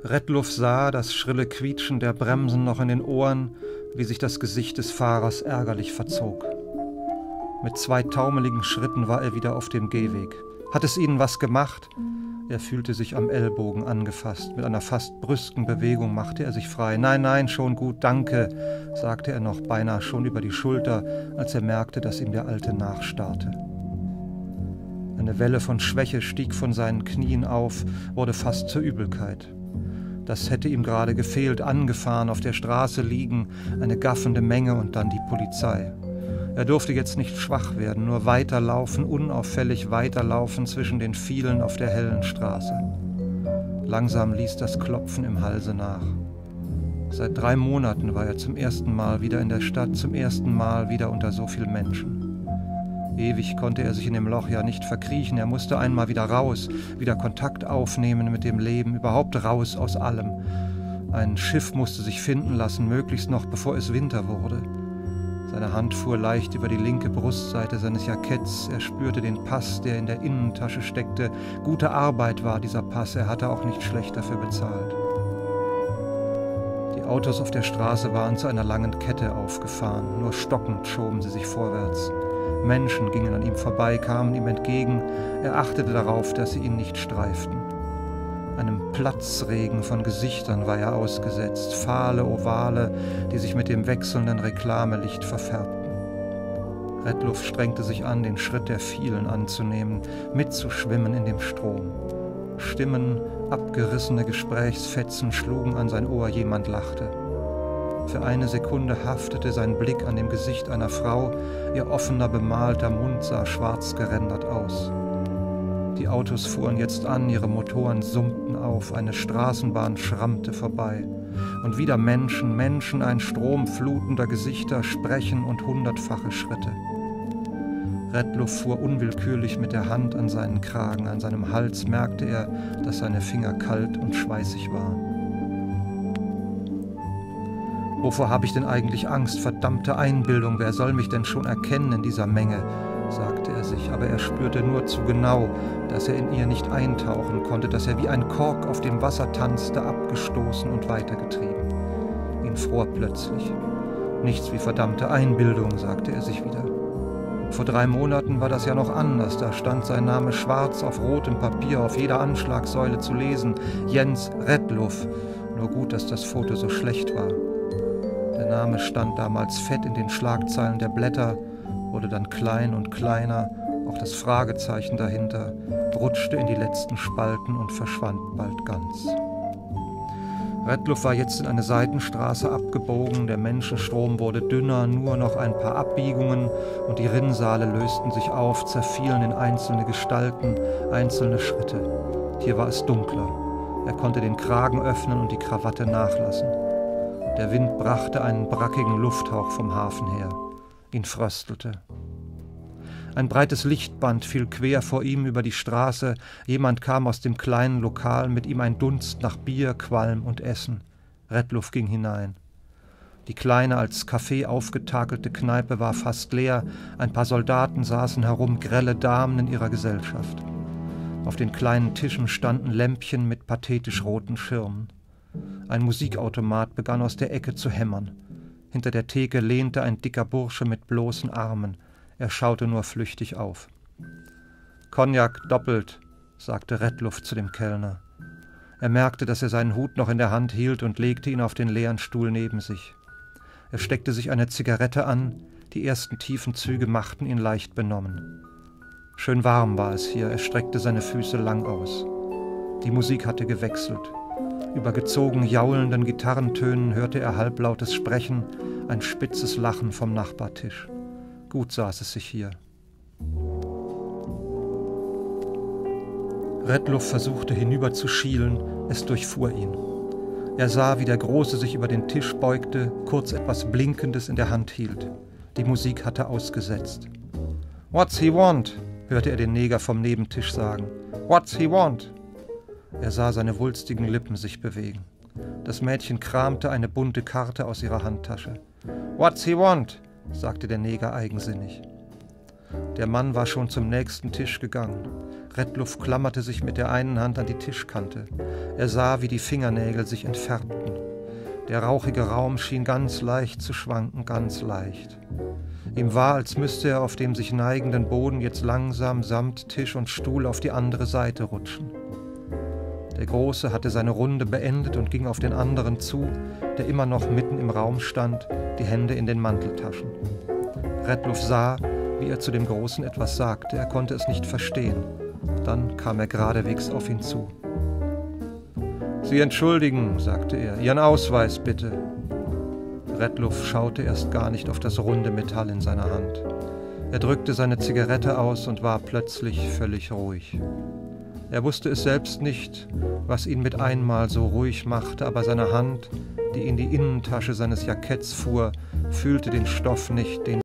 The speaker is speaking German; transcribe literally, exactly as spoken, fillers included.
Redloff sah das schrille Quietschen der Bremsen noch in den Ohren, wie sich das Gesicht des Fahrers ärgerlich verzog. Mit zwei taumeligen Schritten war er wieder auf dem Gehweg. Hat es Ihnen was gemacht? Er fühlte sich am Ellbogen angefasst. Mit einer fast brüsken Bewegung machte er sich frei. Nein, nein, schon gut, danke, sagte er noch beinahe schon über die Schulter, als er merkte, dass ihm der Alte nachstarrte. Eine Welle von Schwäche stieg von seinen Knien auf, wurde fast zur Übelkeit. Das hätte ihm gerade gefehlt, angefahren, auf der Straße liegen, eine gaffende Menge und dann die Polizei. Er durfte jetzt nicht schwach werden, nur weiterlaufen, unauffällig weiterlaufen zwischen den vielen auf der hellen Straße. Langsam ließ das Klopfen im Halse nach. Seit drei Monaten war er zum ersten Mal wieder in der Stadt, zum ersten Mal wieder unter so vielen Menschen. Ewig konnte er sich in dem Loch ja nicht verkriechen, er musste einmal wieder raus, wieder Kontakt aufnehmen mit dem Leben, überhaupt raus aus allem. Ein Schiff musste sich finden lassen, möglichst noch bevor es Winter wurde. Seine Hand fuhr leicht über die linke Brustseite seines Jacketts. Er spürte den Pass, der in der Innentasche steckte. Gute Arbeit war dieser Pass, er hatte auch nicht schlecht dafür bezahlt. Die Autos auf der Straße waren zu einer langen Kette aufgefahren. Nur stockend schoben sie sich vorwärts. Menschen gingen an ihm vorbei, kamen ihm entgegen. Er achtete darauf, dass sie ihn nicht streiften. Einem Platzregen von Gesichtern war er ausgesetzt, fahle Ovale, die sich mit dem wechselnden Reklamelicht verfärbten. Redloff strengte sich an, den Schritt der vielen anzunehmen, mitzuschwimmen in dem Strom. Stimmen, abgerissene Gesprächsfetzen schlugen an sein Ohr, jemand lachte. Für eine Sekunde haftete sein Blick an dem Gesicht einer Frau, ihr offener, bemalter Mund sah schwarz gerändert aus. Die Autos fuhren jetzt an, ihre Motoren summten auf, eine Straßenbahn schrammte vorbei. Und wieder Menschen, Menschen, ein Strom flutender Gesichter, Sprechen und hundertfache Schritte. Redloff fuhr unwillkürlich mit der Hand an seinen Kragen, an seinem Hals merkte er, dass seine Finger kalt und schweißig waren. Wovor habe ich denn eigentlich Angst? Verdammte Einbildung, wer soll mich denn schon erkennen in dieser Menge? Sagte er sich, aber er spürte nur zu genau, dass er in ihr nicht eintauchen konnte, dass er wie ein Kork auf dem Wasser tanzte, abgestoßen und weitergetrieben. Ihn fror plötzlich. Nichts wie verdammte Einbildung, sagte er sich wieder. Vor drei Monaten war das ja noch anders, da stand sein Name schwarz auf rotem Papier auf jeder Anschlagsäule zu lesen, Jens Redloff. Nur gut, dass das Foto so schlecht war. Der Name stand damals fett in den Schlagzeilen der Blätter, wurde dann klein und kleiner, auch das Fragezeichen dahinter, rutschte in die letzten Spalten und verschwand bald ganz. Redloff war jetzt in eine Seitenstraße abgebogen, der Menschenstrom wurde dünner, nur noch ein paar Abbiegungen und die Rinnsale lösten sich auf, zerfielen in einzelne Gestalten, einzelne Schritte. Hier war es dunkler. Er konnte den Kragen öffnen und die Krawatte nachlassen. Der Wind brachte einen brackigen Lufthauch vom Hafen her. Ihn fröstelte. Ein breites Lichtband fiel quer vor ihm über die Straße. Jemand kam aus dem kleinen Lokal, mit ihm ein Dunst nach Bier, Qualm und Essen. Redloff ging hinein. Die kleine, als Café aufgetakelte Kneipe war fast leer. Ein paar Soldaten saßen herum, grelle Damen in ihrer Gesellschaft. Auf den kleinen Tischen standen Lämpchen mit pathetisch roten Schirmen. Ein Musikautomat begann aus der Ecke zu hämmern. Hinter der Theke lehnte ein dicker Bursche mit bloßen Armen. Er schaute nur flüchtig auf. »Cognac doppelt«, sagte Redloff zu dem Kellner. Er merkte, dass er seinen Hut noch in der Hand hielt und legte ihn auf den leeren Stuhl neben sich. Er steckte sich eine Zigarette an, die ersten tiefen Züge machten ihn leicht benommen. Schön warm war es hier, er streckte seine Füße lang aus. Die Musik hatte gewechselt. Über gezogen jaulenden Gitarrentönen hörte er halblautes Sprechen, ein spitzes Lachen vom Nachbartisch. Gut saß es sich hier. Redloff versuchte hinüber zu schielen, es durchfuhr ihn. Er sah, wie der Große sich über den Tisch beugte, kurz etwas Blinkendes in der Hand hielt. Die Musik hatte ausgesetzt. »What's he want?« hörte er den Neger vom Nebentisch sagen. »What's he want?« Er sah seine wulstigen Lippen sich bewegen. Das Mädchen kramte eine bunte Karte aus ihrer Handtasche. »What's he want?« sagte der Neger eigensinnig. Der Mann war schon zum nächsten Tisch gegangen. Redluff klammerte sich mit der einen Hand an die Tischkante. Er sah, wie die Fingernägel sich entfärbten. Der rauchige Raum schien ganz leicht zu schwanken, ganz leicht. Ihm war, als müsste er auf dem sich neigenden Boden jetzt langsam samt Tisch und Stuhl auf die andere Seite rutschen. Der Große hatte seine Runde beendet und ging auf den anderen zu, der immer noch mitten im Raum stand, die Hände in den Manteltaschen. Redluff sah, wie er zu dem Großen etwas sagte, er konnte es nicht verstehen. Dann kam er geradewegs auf ihn zu. »Sie entschuldigen«, sagte er, »Ihren Ausweis bitte.« Redluff schaute erst gar nicht auf das runde Metall in seiner Hand. Er drückte seine Zigarette aus und war plötzlich völlig ruhig. Er wusste es selbst nicht, was ihn mit einmal so ruhig machte, aber seine Hand, die in die Innentasche seines Jacketts fuhr, fühlte den Stoff nicht, den